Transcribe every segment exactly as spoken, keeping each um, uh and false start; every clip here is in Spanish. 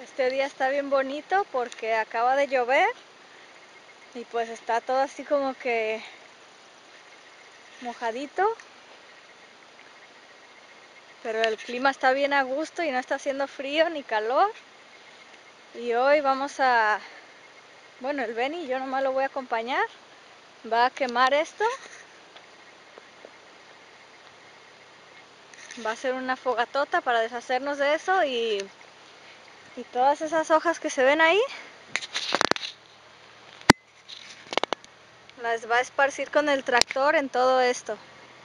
Este día está bien bonito porque acaba de llover y pues está todo así como que mojadito, pero el clima está bien a gusto y no está haciendo frío ni calor. Y hoy vamos a, bueno, el Benny, yo nomás lo voy a acompañar, va a quemar esto, va a hacer una fogatota para deshacernos de eso y, y todas esas hojas que se ven ahí las va a esparcir con el tractor en todo esto.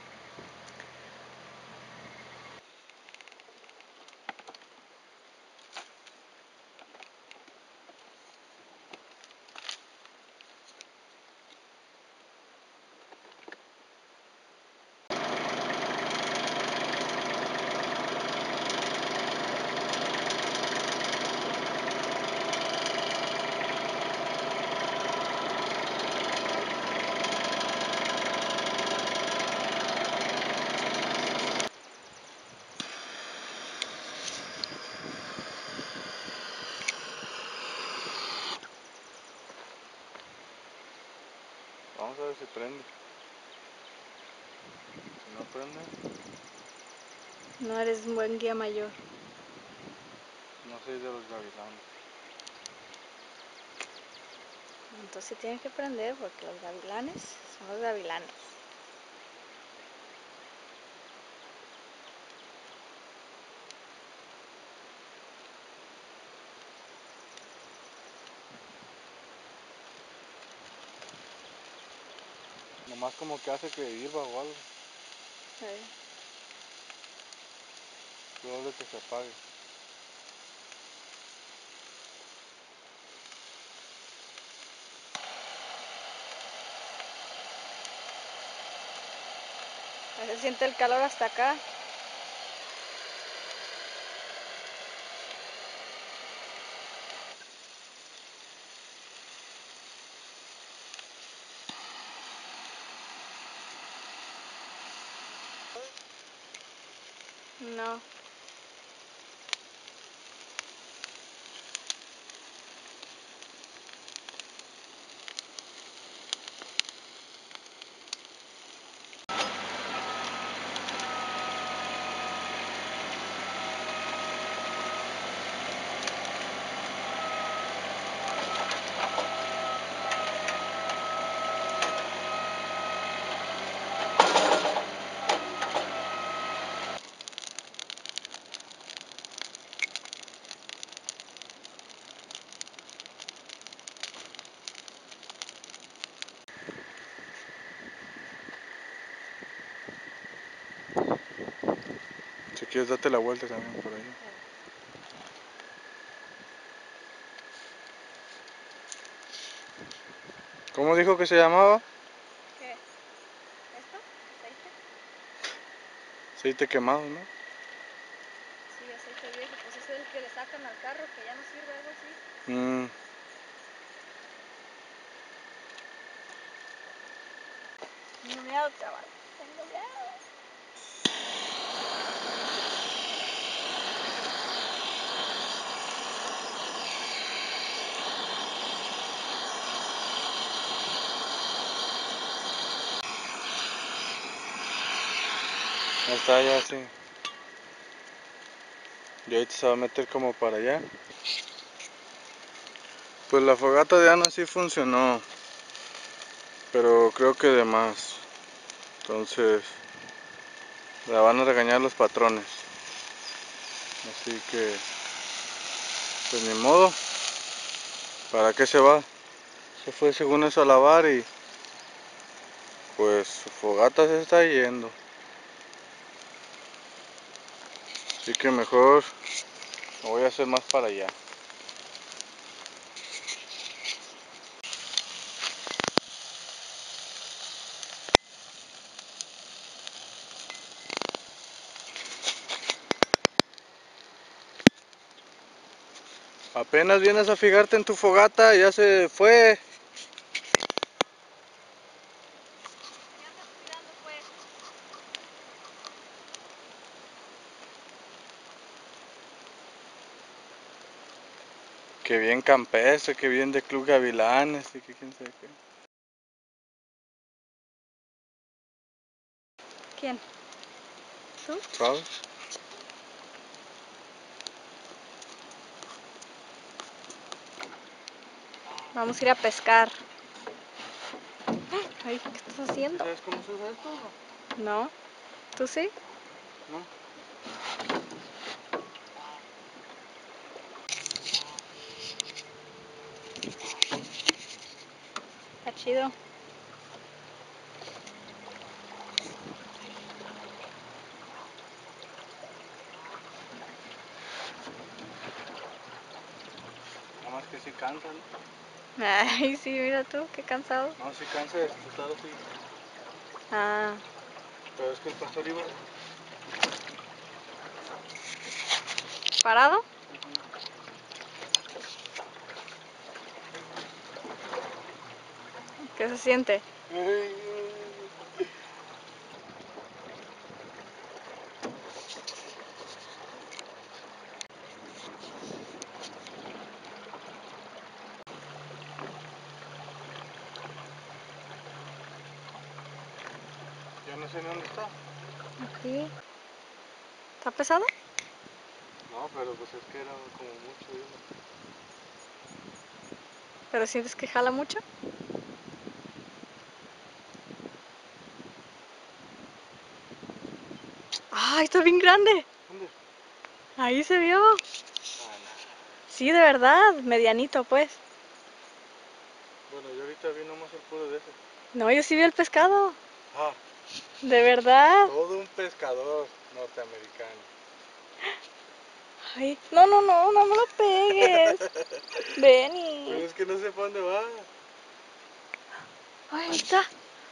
Vamos a ver si prende. Si no prende, No eres un buen guía mayor. no soy de los gavilanes. Entonces tiene que prender porque los gavilanes son los gavilanes. Nomás como que hace que hirva o algo. Sí. Probable que se apague. Ahí se siente el calor hasta acá. No. Si quieres date la vuelta también por ahí. ¿Cómo dijo que se llamaba? ¿Qué? ¿Esto? ¿Aceite? Aceite quemado, ¿no? Sí, aceite viejo. Pues ese es el que le sacan al carro que ya no sirve, algo así. Mm. Tengo miedo, chaval. Tengo miedo. Ahí está ya así. Y ahorita se va a meter como para allá. Pues la fogata de Ana sí funcionó, pero creo que de más. Entonces la van a regañar los patrones. Así que pues ni modo. ¿Para qué se va? Se fue según eso a lavar y pues su fogata se está yendo. Así que mejor me voy a hacer más para allá. Apenas vienes a fijarte en tu fogata, ya se fue. ¿Qué andas cuidando, pues? que bien campestre, que bien de Club Gavilanes y que quién sabe qué. ¿Quién? ¿Tú? ¿Sabes? Vamos a ir a pescar. Ay, ¿qué estás haciendo? ¿Sabes cómo se usa esto? No. ¿Tú sí? No. Está chido. Nada más que sí cansa, ¿no? Ay, sí, mira tú, qué cansado. No, sí cansa de estar así. Ah, Pero es que el pastor iba... ¿parado? ¿Qué se siente? Yo no sé ni dónde está. Ok. ¿Está pesado? No, pero pues es que era como mucho, yo. ¿Pero sientes que jala mucho? ¡Ay, está bien grande! ¿Dónde? Ahí se vio. Ah, no. Sí, de verdad, medianito pues. Bueno, yo ahorita vi nomás el puro de ese. No, yo sí vi el pescado. Ah, De verdad. todo un pescador norteamericano. Ay, no, no, no, no me lo pegues. Benny. Pero es que no sé para dónde va. Ay, ahí está.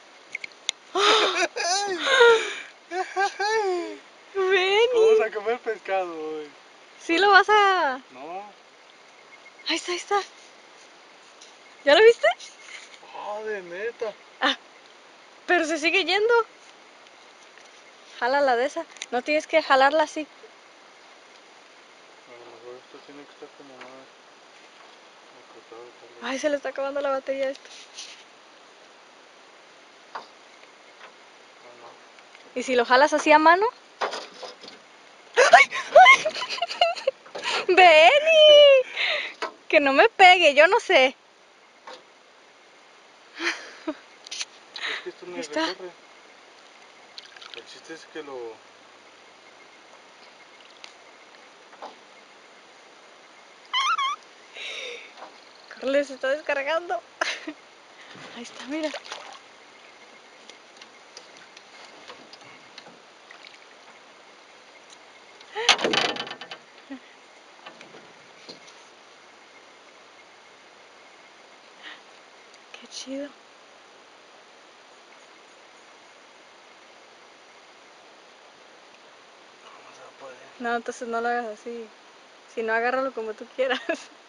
Vamos Benny. a comer pescado hoy. Sí lo vas a... No. Ahí está, ahí está. ¿Ya lo viste? Oh, de neta. Ah, pero se sigue yendo. Jala la de esa. No tienes que jalarla así. A lo mejor esto tiene que estar como más acotado, tal vez. Ay, se le está acabando la batería a esto. Ah, no. ¿Y si lo jalas así a mano? ¡Benny! Que no me pegue, yo no sé. Es que esto Ahí me está. recorre. El chiste es que lo... Corle, se está descargando. Ahí está, mira. Qué chido. ¿Cómo se va a poder? No, entonces no lo hagas así. Si no, agárralo como tú quieras.